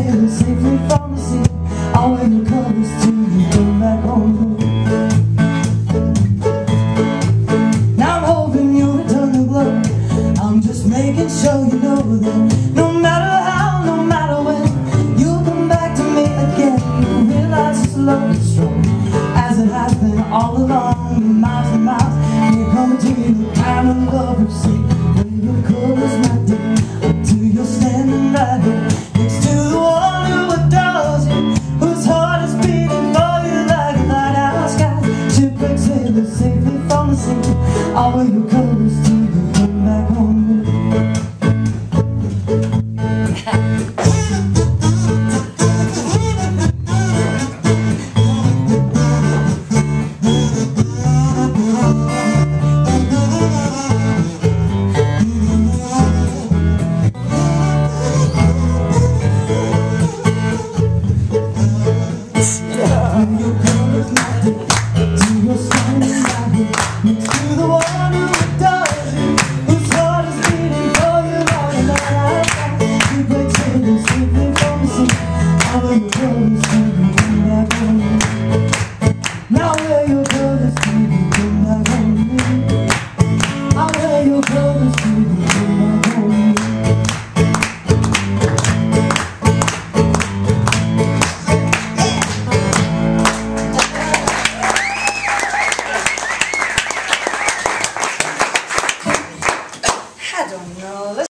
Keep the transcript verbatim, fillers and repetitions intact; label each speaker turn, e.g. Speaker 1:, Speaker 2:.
Speaker 1: sail safely from the sea. I'll wave your colors till you come back home. Now I'm hoping you'll return the glow. I'm just making sure you know that no matter how, no matter when, you'll come back to me again. You realize it's love is strong, as it has been all along.